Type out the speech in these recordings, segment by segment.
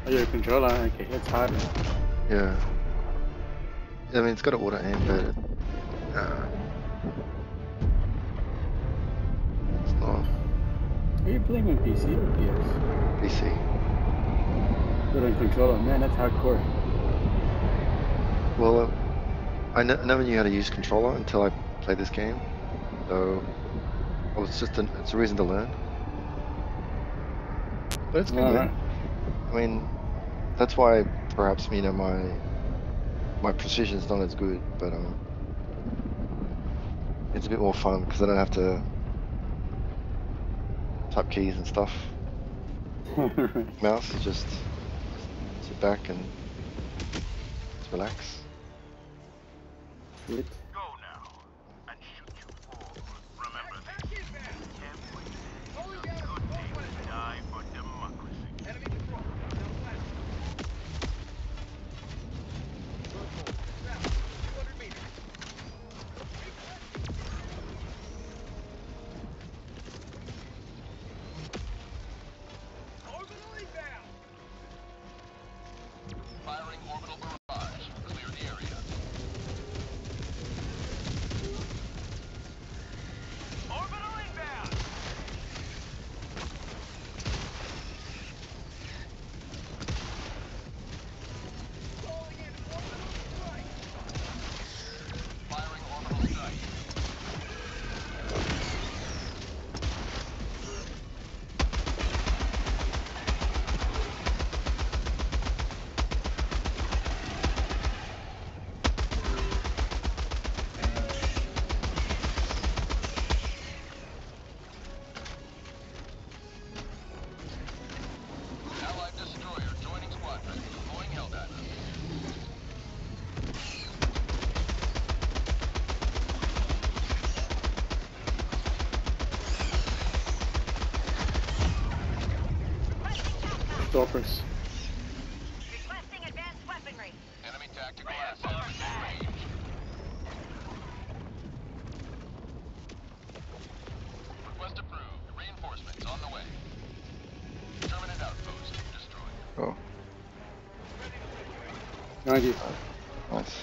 Oh, your controller, okay, it's harder. Yeah. I mean, it's got an auto aim, but it's not Are you playing on PC or PS? PC. But on controller, man, that's hardcore. Well, I never knew how to use controller until I played this game, so it's a reason to learn. But it's been good. Alright. I mean, that's why perhaps my precision's not as good, but it's a bit more fun because I don't have to type keys and stuff. Mouse is just sit back and just relax. Lit. Go now and shoot you all. Remember this. Every day is a good day to die for democracy. Enemy control. South. 200 meters. Orbital inbound. Firing orbital barrage. Clear the area. Orbital inbound! Calling in orbital strike! Firing orbital strike. Allied destroyer joining squadron. Deploying Helldiver. Stalkers. Requesting advanced weaponry. Enemy tactical asset within range. Request approved. Reinforcements on the way. Terminate outpost destroyed. Oh, 90. nice.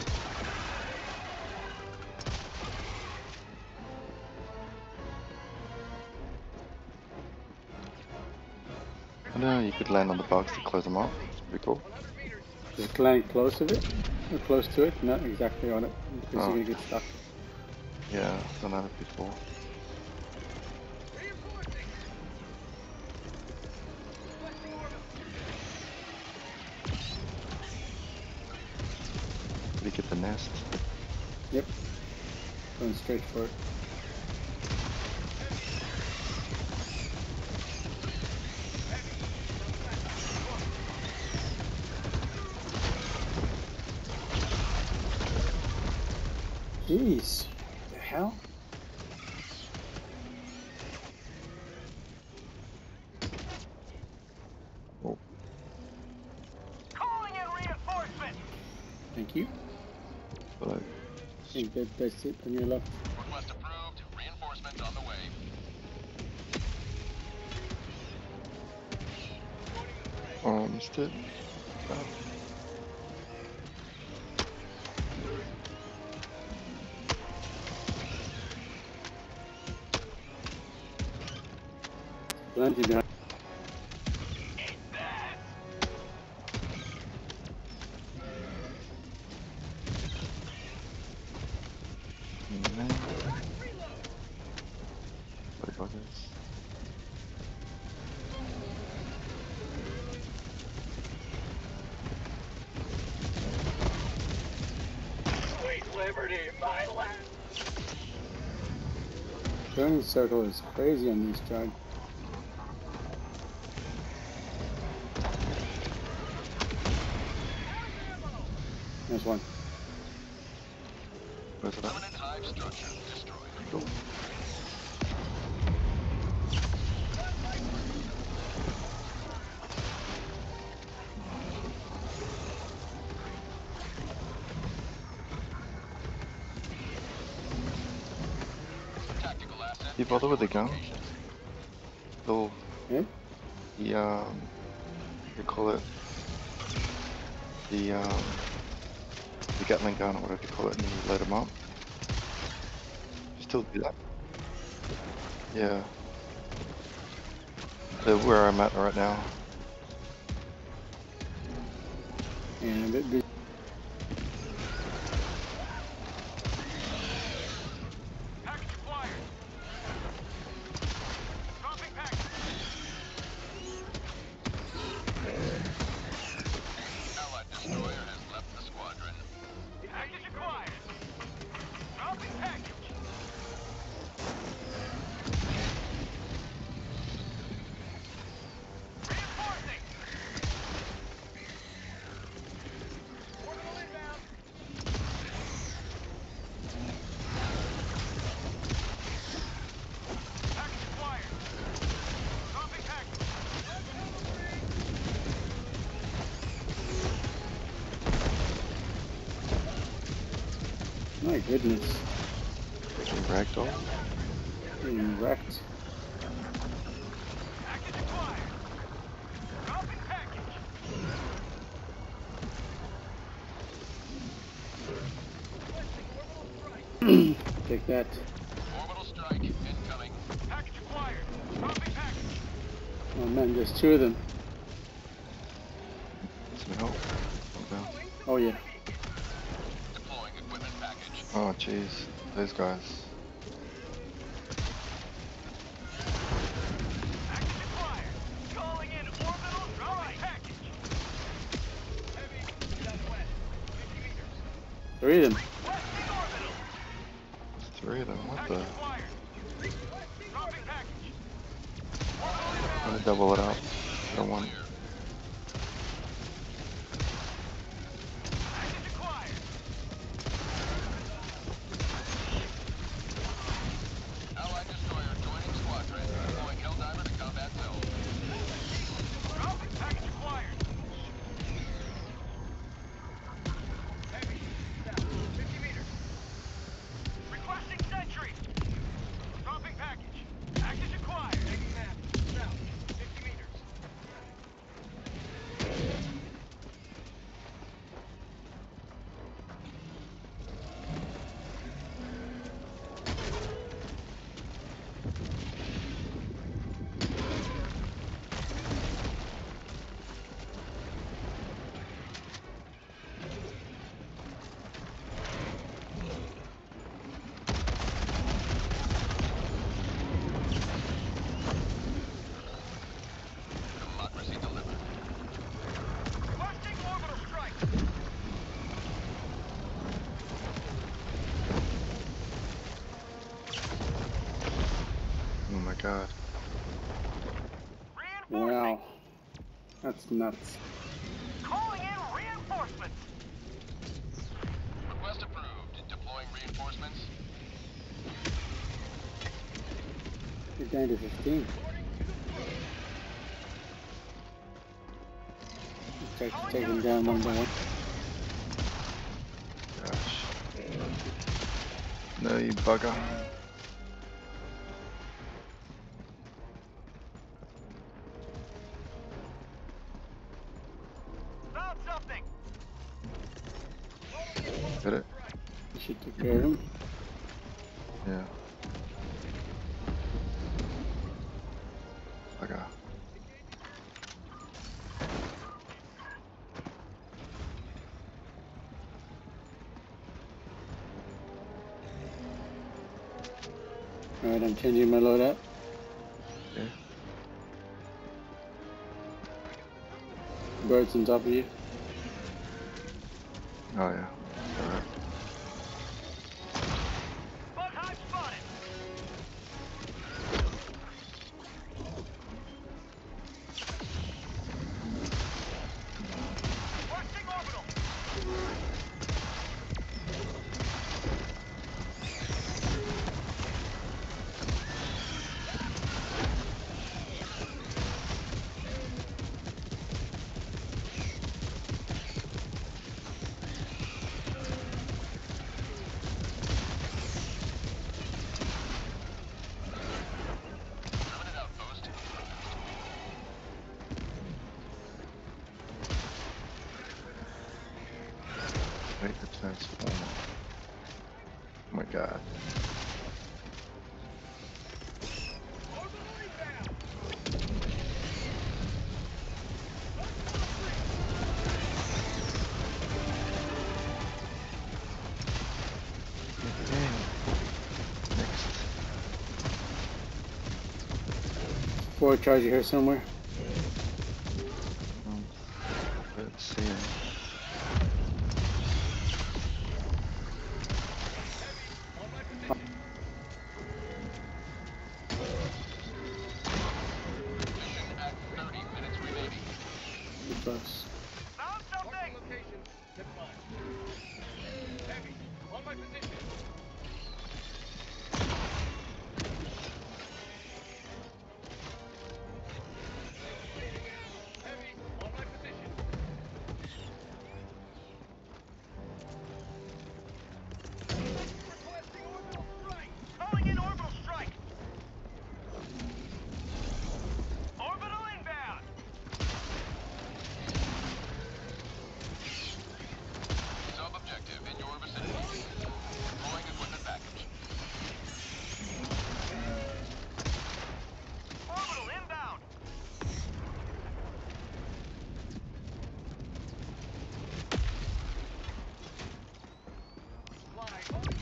I don't know, you could land on the bugs to close them off. It's pretty cool. Just land close of it? Or close to it? Not exactly on it, because Oh. you're gonna get stuck. Yeah, I've done that before. Reinforcing! Requesting orbital. Did you get the nest? Yep. Going straight for it. Jeez. The hell? Oh, Calling in reinforcements! Thank you. but I think that's it on your left. Request approved. Reinforcements on the way. missed it. Plenty behind. Sorry, buggers. Sweet liberty, my land! Turning circle is crazy on these drives. There's one. Where's it at? Permanent hive structure destroyed. Cool. Tactical asset. You bother with the gun? Little, Yeah? the, you call it, the Gatling gun or whatever you call it, and you load them up. You still do that? Yeah. They're where I'm at right now. And a bit busy. Package acquired. Dropping package. Allied destroyer has left the squadron. Package acquired. Dropping package. Reinforcing. Orbital inbound. Package acquired. Dropping package. My goodness. Getting ragdoll. Getting wrecked. Package acquired. Dropping package. Take that. Orbital strike incoming. Package acquired. Dropping package. Oh man, there's two of them. Some help. Okay. Oh yeah. Deploying equipment package. Oh jeez, those guys. Package acquired. Calling in orbital dropping package. Heavy southwest. 50 meters. Three of them. Requesting orbital. Three of them. What Package the? acquired. Dropping package. I'm gonna double it up. I don't want. Package acquired. Allied destroyer joining squadron. Deploying Helldiver to combat zone. Dropping package acquired. Heavy south. 50 meters. Requesting sentry. Dropping package. Package acquired. Taking map. South. 50 meters. Democracy delivered. Requesting orbital strike. Oh my god. Reinforcing. Wow. That's nuts. Calling in reinforcements. Request approved. Deploying reinforcements. You're down to 15. Take them down one by one. Gosh. No, you bugger. Found something. Hit it? You should take care of them. Yeah. Bugger. Alright, I'm changing my loadout. Yeah. Birds on top of you. Oh yeah. Alright. Bug hive spotted. Requesting orbital. Wait, the transformer. Oh my god. Next. Forward charger here somewhere. Let's see. Too close. Found something! Location. Zip line. Heavy. On my position. Heavy. On my position. Requesting orbital strike. Calling in orbital strike! Orbital inbound! Sub-objective in your vicinity. Deploying equipment package. Orbital inbound! Fly.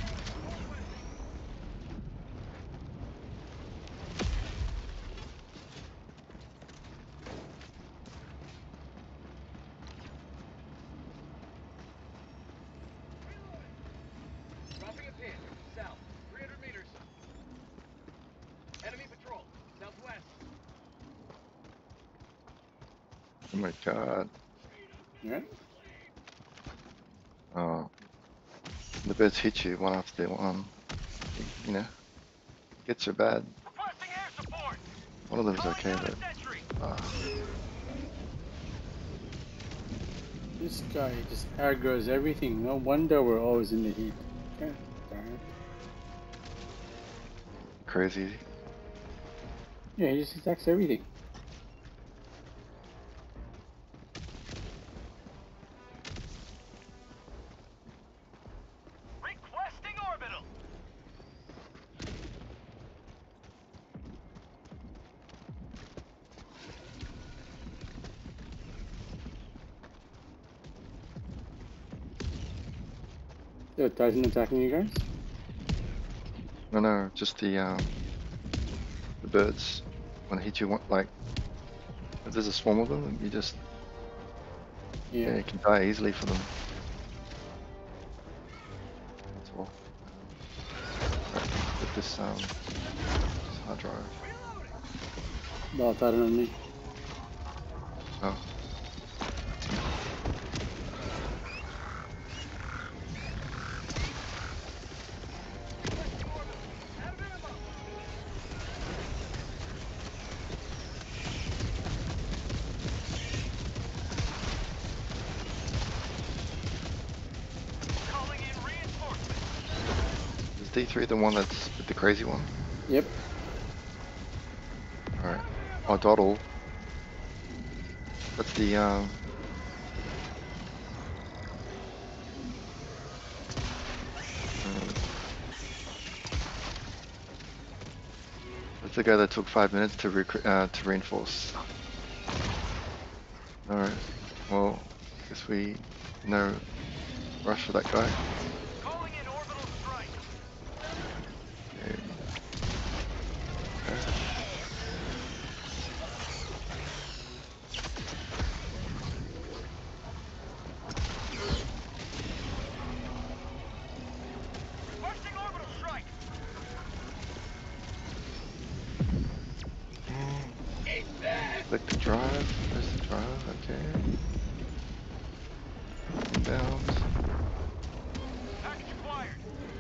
Dropping a pin. South. 300 meters. Enemy patrol. Southwest. Oh my god. Alright. Oh. The birds hit you one after the one. You know. Gets you bad. Requesting air support! One of them's Calling okay, down a but. sentry! This guy just aggroes everything. No wonder we're always in the heat. God darn it. Crazy. Yeah, he just attacks everything. Requesting orbital! So Titan attacking you guys? No, just the birds. When they hit you, like, if there's a swarm of them, you just, yeah, you can die easily for them. That's all. Right, get this hard drive. Ball Titan on me. Oh. Calling in reinforcements! Is D3 the one that's with the crazy one? Yep. Alright. Oh, Doddle. That's the that's the guy that took 5 minutes to reinforce. Alright. Well, guess we no rush for that guy. Calling in orbital strike! Okay. Requesting orbital strike! Click the drive. Where's the drive? Okay. Inbound. Package acquired!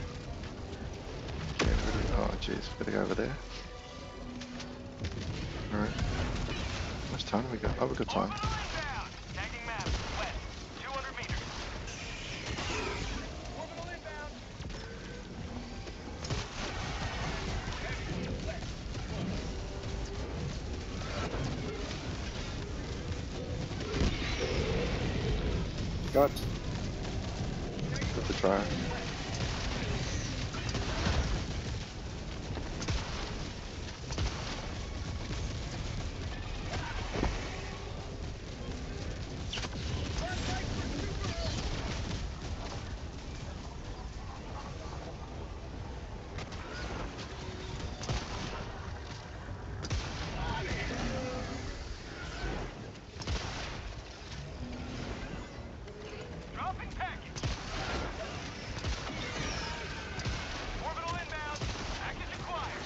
Okay, oh jeez, we gotta go over there. Alright. How much time have we got? Oh, we've got time. Orbital inbound! Tagging map, west, 200 meters. Orbital inbound. Got. a try. Dropping package. Orbital inbound. Package acquired.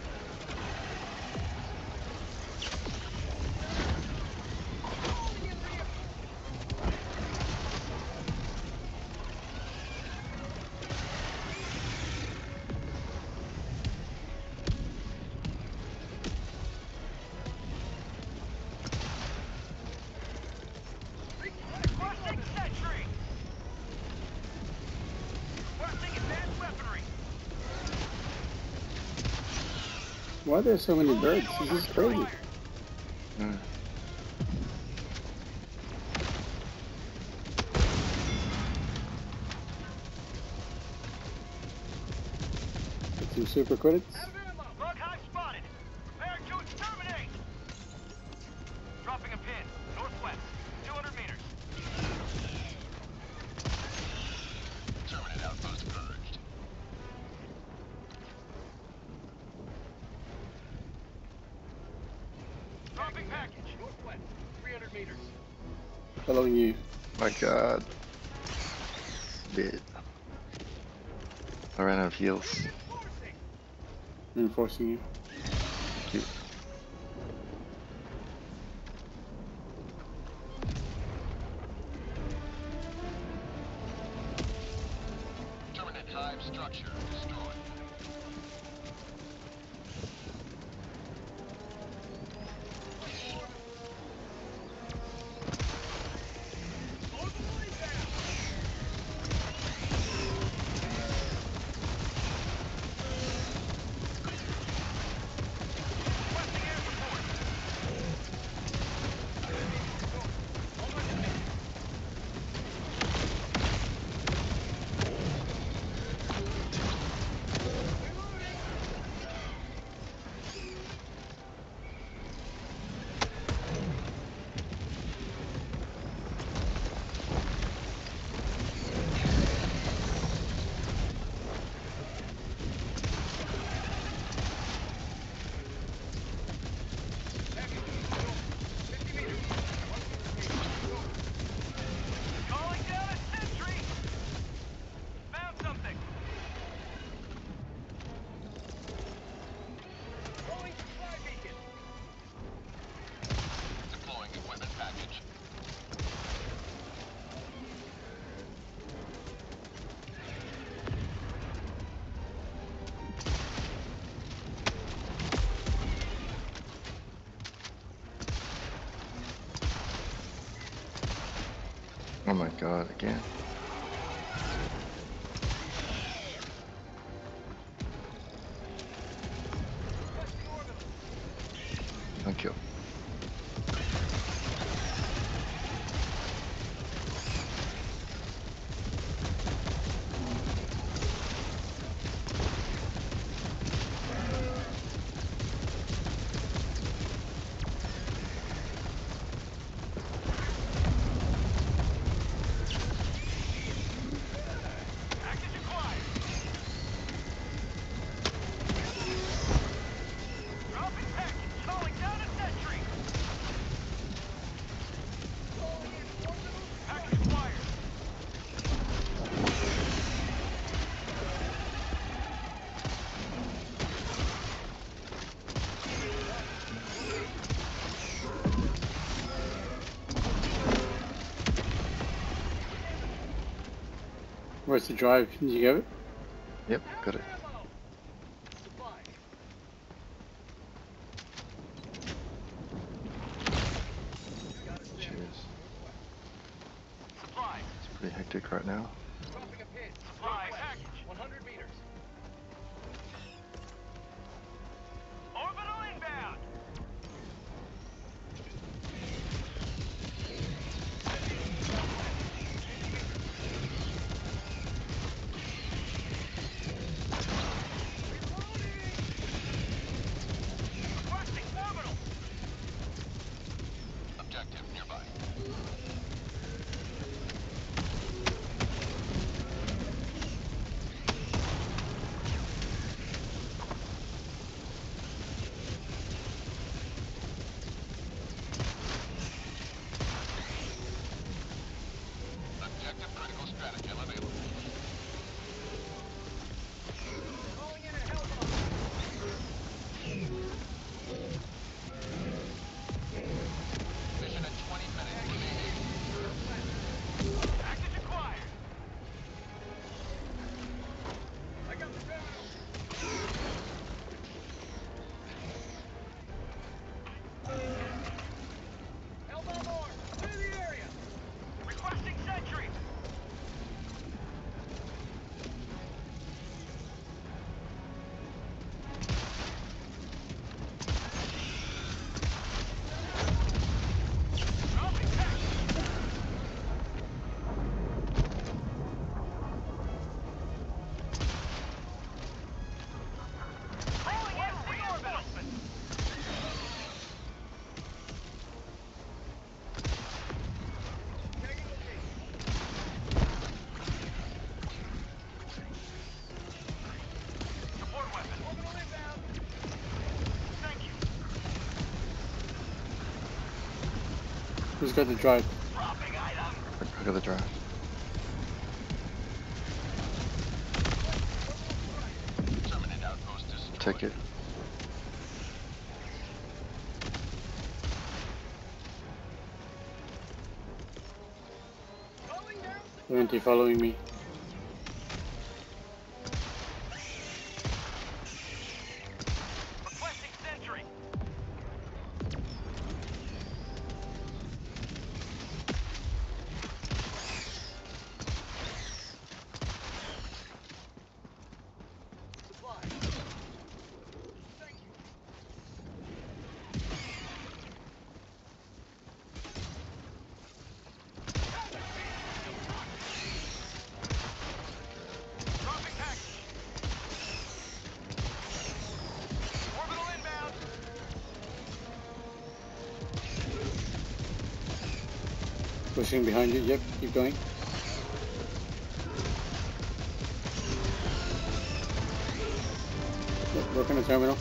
Requesting sentry. Requesting advanced weaponry. Why are there so many birds? This is crazy. Acquired. Mm. Get some super credits. Out of ammo. Bug hive spotted. Prepare to exterminate. Dropping a pin. Northwest. 200 meters. Terminate outpost purged. Dropping package. Northwest. 300 meters. Following you. My God. Dead. I ran out of heals. Reinforcing. Reinforcing you. Cute. Terminate hive structure destroyed. Orbital inbound. Requesting air support. Calling down a sentry. Found something. Throwing supply beacon. Deploying equipment package. Oh my God, again. Requesting orbital. Thank you. Package acquired. Dropping package. Calling down a sentry. Calling in orbital. Package acquired. Where's the drive? Did you get it? Yep, got it. Ammo. Supply. Got a sample. Cheers. Northwest. Supply. It's pretty hectic right now. Dropping a pin. Supply Northwest. package. 100 meters. Orbital inbound. Who's got the drive? Dropping item. I got the drive. Terminate outpost destroyed. Take it. Twenty following me. Requesting sentry. Supply. Thank you. Dropping package. Orbital inbound. Pushing behind you. Yep, keep going. Yep, working the terminal.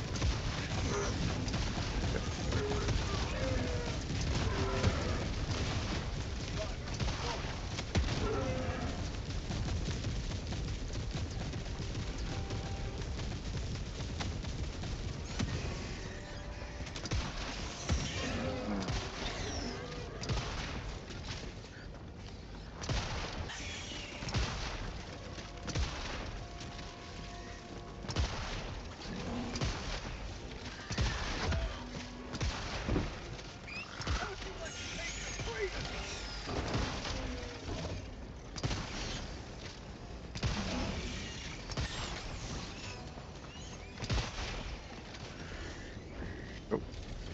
Oh.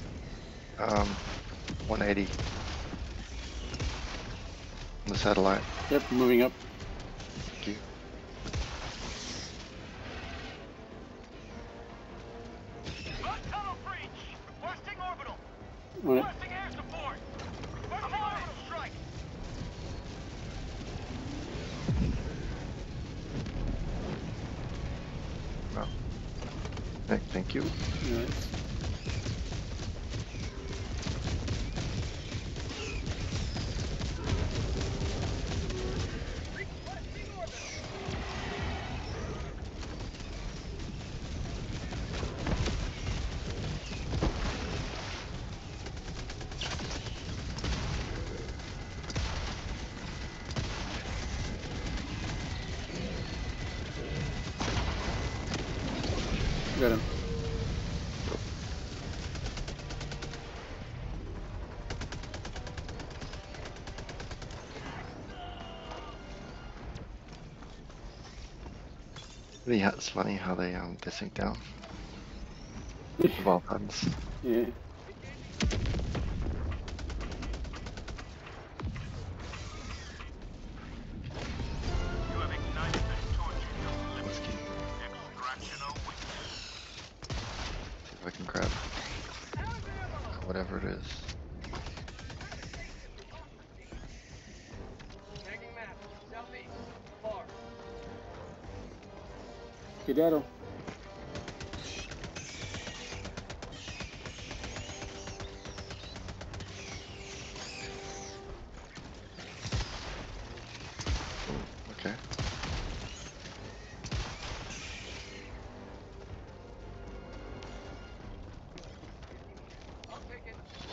180. On the satellite. Yep, moving up. Thank you. Got tunnel breach. Requesting orbital. On it. Requesting air support. Requesting orbital strike. Well. Thank you. Nice. Requesting orbital. Got him. It's funny how they sync down. Of all buttons. Yeah. You have ignited the torch of Let's keep. extraction awaits. See if I can grab whatever it is. Tagging map. Southeast. Far. Skedaddle. Okay. I'll take it.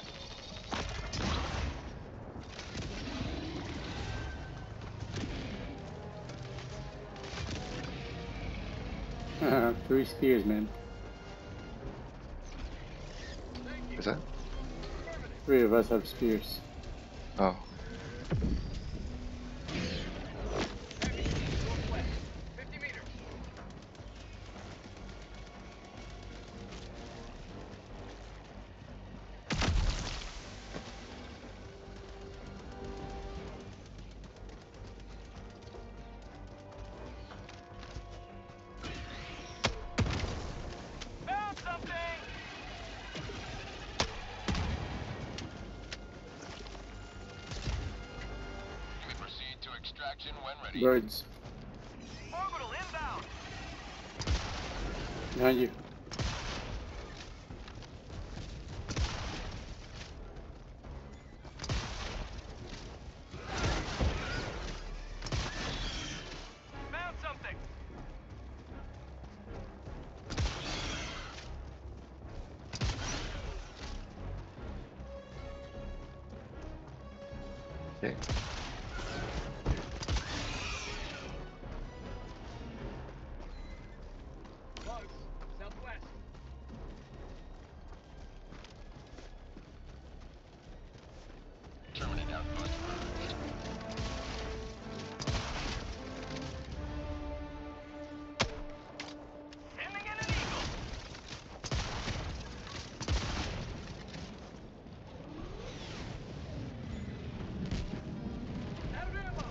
Three spears, man. Thank you. Is that? Affirmative. Three of us have spears. Oh. Heavy. Northwest. 50 meters. Found something. You may proceed to extraction when ready. Birds. Orbital inbound. Behind you. Okay. Close. Southwest. Terminate outpost merged. Sending in an eagle. Out of ammo.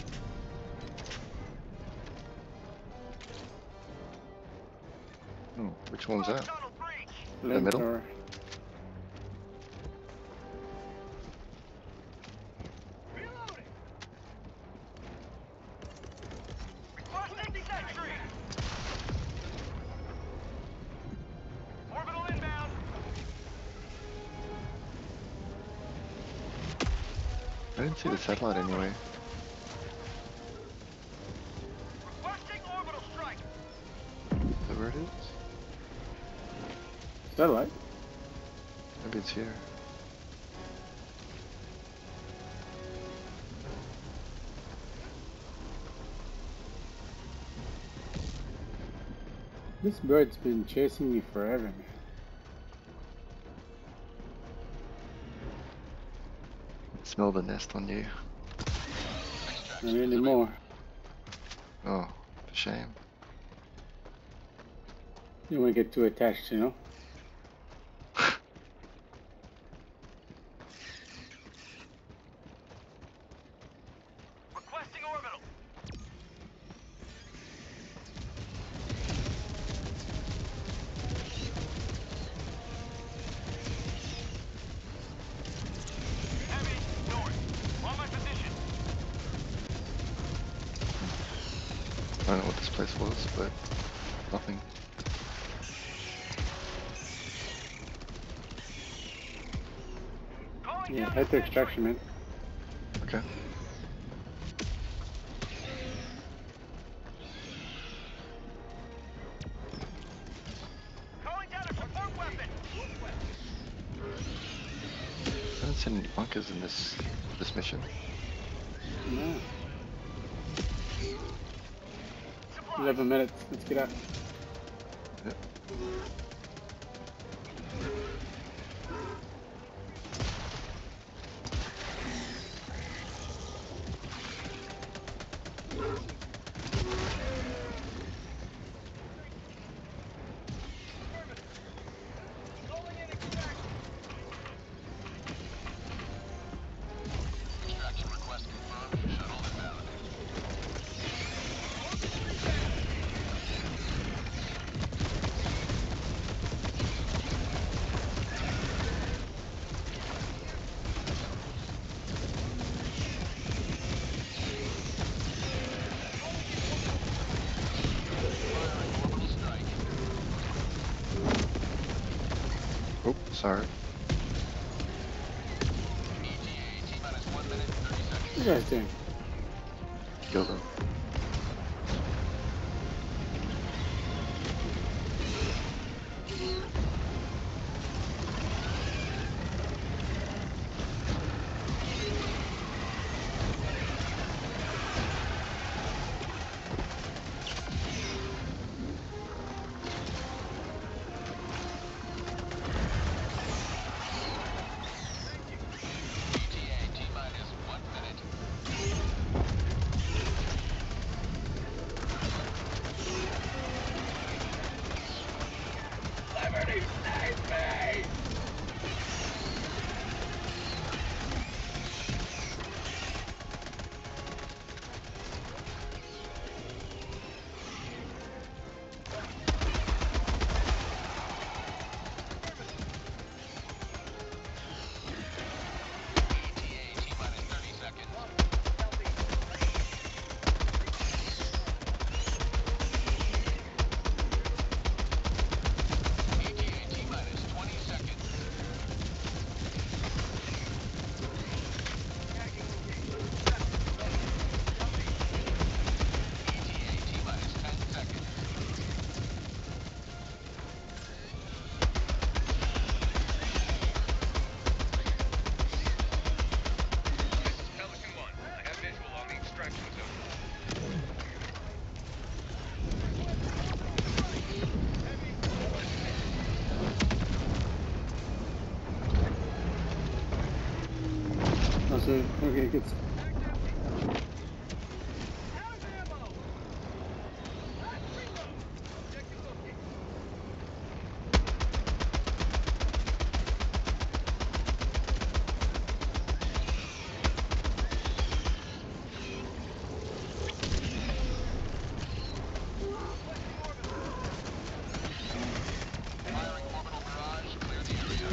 Oh, which one's that? Tunnel breach. The middle? Flamethrower. Reloading. Requesting sentry. Orbital inbound. I didn't see the satellite anyway. Requesting orbital strike. Is that where it is? Satellite. Maybe it's here. This bird's been chasing me forever. Smell the nest on you. Not anymore. Oh, a shame. You don't want to get too attached, you know? Requesting orbital. Heavy, north. On my position. I don't know what this place was, but nothing. Calling Yeah, down head to the extraction, man. Okay. Calling down a support weapon. I haven't seen any bunkers in this mission. No. Supplies. 11 minutes. Let's get out. Yep. Calling in extraction. Extraction request confirmed. Shuttle inbound. Orbital strike. Oh, sorry. ETA T-minus 1 minute 30 seconds. What are you guys doing? Kill them. ETA T-minus 1 minute. Okay, okay, good. How's ammo? Let's reload. Objective located. Requesting orbital. Firing orbital barrage. Clear the area.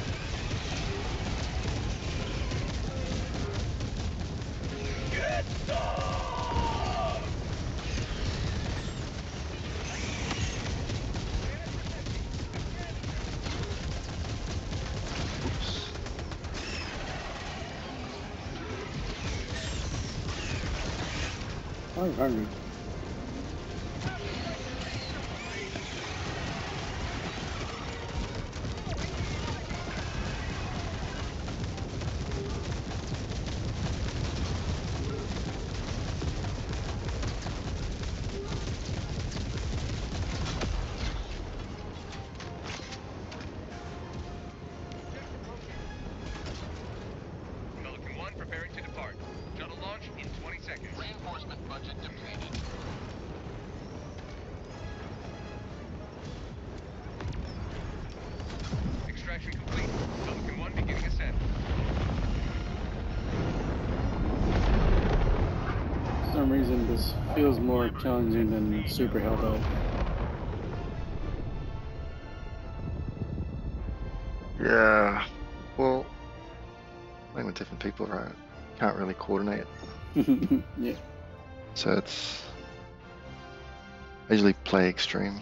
Get some! Oops. I'm hungry. Pelican 1 preparing to depart. Shuttle launch in 20 seconds. Reinforcement budget depleted. Extraction complete. Pelican 1 beginning ascent. For some reason, this feels more challenging than Super Helldive. Yeah. Well, playing with different people, right? Can't really coordinate. Yeah. So it's. I usually play extreme.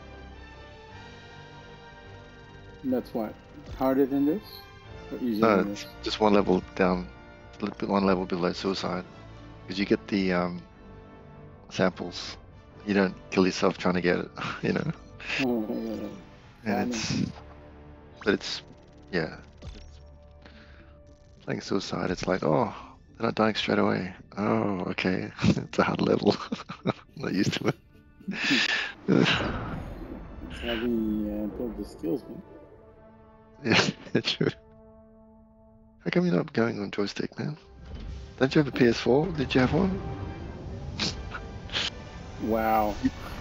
That's what? Harder than this? Or easier No, than it's this? just one level down, a little bit one level below suicide, because you get the samples. You don't kill yourself trying to get it, you know. And it's, yeah. Playing suicide, it's like, oh, they're not dying straight away. Oh, okay, it's a hard level. I'm not used to it. It's having build the skills, man. Yeah, true. How come you're not going on joystick, man? Don't you have a PS4? Did you have one? Wow.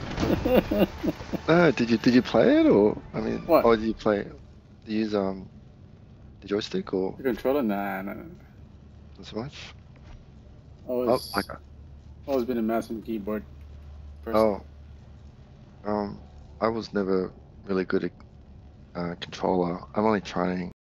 No, did you play it, or I mean, What? or did you play? Do you use the joystick or The controller? Nah, nah, nah. not so much? Oh, Always, always been a mouse and keyboard person. oh, I was never really good at controller. I'm only trying